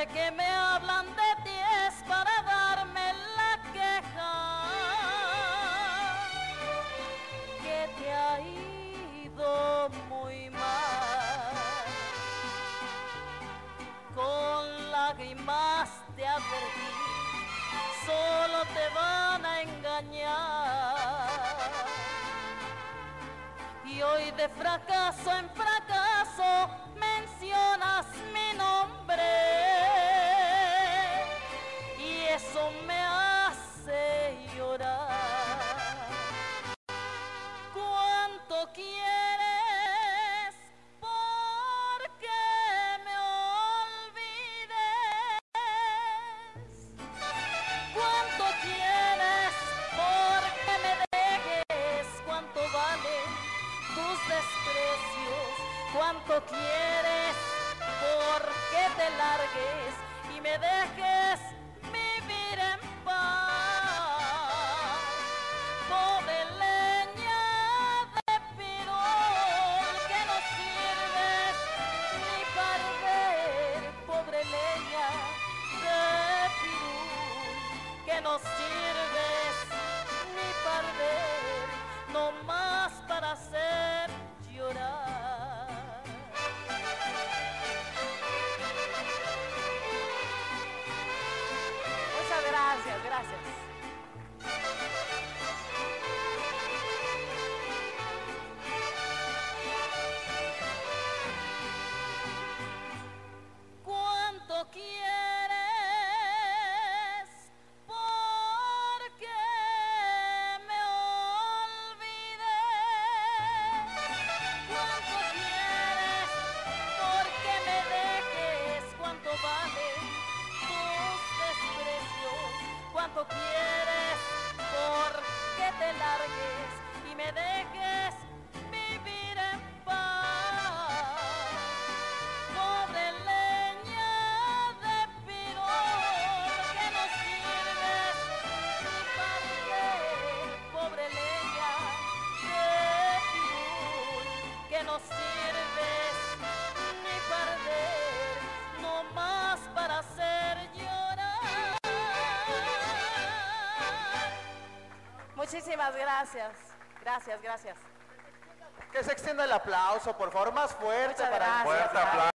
Siempre que me hablan de ti es para darme la queja que te ha ido muy mal. Con lágrimas te advertí, solo te van a engañar. Y hoy de fracaso en fracaso mencionas mi nombre y eso me hace llorar. ¿Cuánto quieres porque me olvides? ¿Cuánto quieres porque me dejes? ¿Cuánto valen tus desprecios? ¿Cuánto quieres porque te largues y me dejes vivir en paz? Pobre leña de pirul que no sirves ni para arder. Pobre leña de pirul que no sirves ni para arder, no más para hacer llorar. Muchas gracias, gracias. ¿Cuánto quieres porque me olvides? ¿Cuánto quieres porque me dejes? ¿Cuánto valen tus desprecios? ¿Cuánto quieres porque te largues y me dejes vivir en paz? Pobre leña de pirul que no sirves ni para arder. Pobre leña de pirul que no sirves ni para arder, no más para hacer llorar. Muchísimas gracias. Gracias, gracias. Que se extienda el aplauso, por favor, más fuerte Muchas para gracias. fuerte aplauso.